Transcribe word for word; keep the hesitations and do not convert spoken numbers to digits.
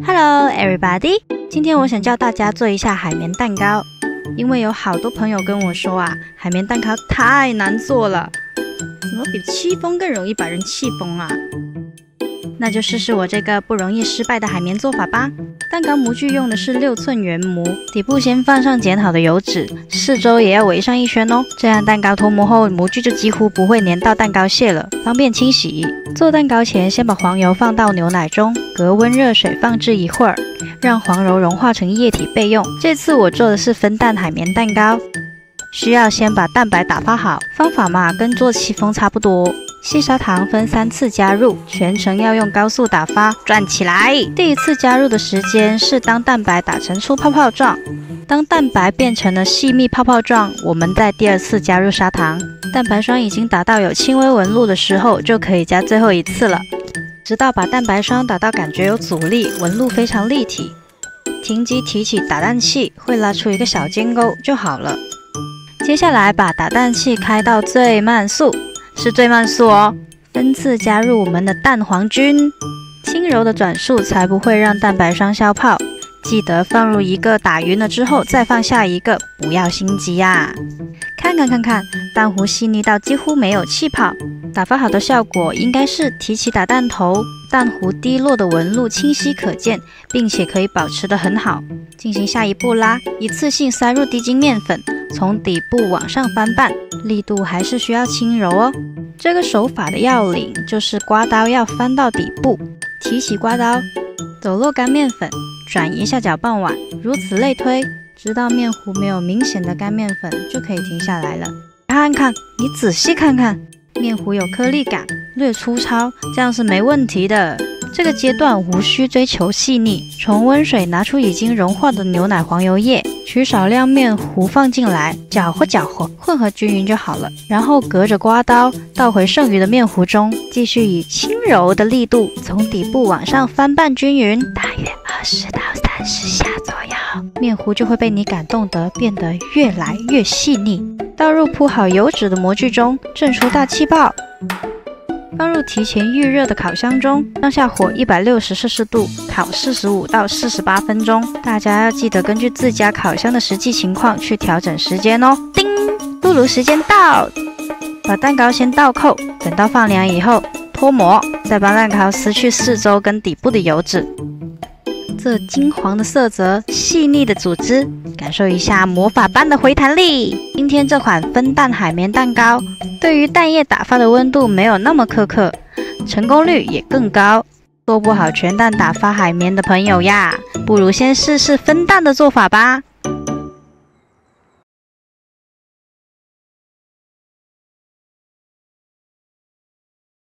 Hello, everybody！ 今天我想教大家做一下海绵蛋糕，因为有好多朋友跟我说啊，海绵蛋糕太难做了，怎么比戚风更容易把人气疯啊？那就试试我这个不容易失败的海绵做法吧。蛋糕模具用的是六寸原模，底部先放上剪好的油纸，四周也要围上一圈哦，这样蛋糕脱模后，模具就几乎不会粘到蛋糕屑了，方便清洗。做蛋糕前，先把黄油放到牛奶中，隔温热水放置一会儿，让黄油融化成液体备用。这次我做的是分蛋海绵蛋糕，需要先把蛋白打发好，方法嘛跟做戚风差不多。细砂糖分三次加入，全程要用高速打发，转起来。第一次加入的时间是当蛋白打成粗泡泡状，当蛋白变成了细密泡泡状，我们再第二次加入砂糖。蛋白霜已经达到有轻微纹路的时候，就可以加最后一次了，直到把蛋白霜打到感觉有阻力，纹路非常立体。停机提起打蛋器，会拉出一个小尖钩就好了。接下来把打蛋器开到最慢速。是最慢速哦，分次加入我们的蛋黄菌，轻柔的转速才不会让蛋白霜消泡。记得放入一个打匀了之后再放下一个，不要心急呀、啊。看看看看，蛋糊细腻到几乎没有气泡，打发好的效果应该是提起打蛋头，蛋糊滴落的纹路清晰可见，并且可以保持得很好。进行下一步啦，一次性塞入低筋面粉，从底部往上翻拌，力度还是需要轻柔哦。这个手法的要领就是刮刀要翻到底部，提起刮刀，抖落干面粉，转移下搅拌碗，如此类推，直到面糊没有明显的干面粉，就可以停下来了。看看，你仔细看看，面糊有颗粒感，略粗糙，这样是没问题的。这个阶段无需追求细腻，从温水拿出已经融化的牛奶黄油液，取少量面糊放进来，搅和搅和，混合均匀就好了。然后隔着刮刀倒回剩余的面糊中，继续以轻柔的力度从底部往上翻拌均匀，大约二十到三十下左右，面糊就会被你感动得变得越来越细腻。倒入铺好油纸的模具中，震出大气泡。放入提前预热的烤箱中，上下火一百六十摄氏度烤四十五到四十八分钟。大家要记得根据自家烤箱的实际情况去调整时间哦。叮，出炉时间到，把蛋糕先倒扣，等到放凉以后脱模，再帮蛋糕撕去四周跟底部的油脂。这金黄的色泽，细腻的组织，感受一下魔法般的回弹力。今天这款分蛋海绵蛋糕，对于蛋液打发的温度没有那么苛刻，成功率也更高。做不好全蛋打发海绵的朋友呀，不如先试试分蛋的做法吧。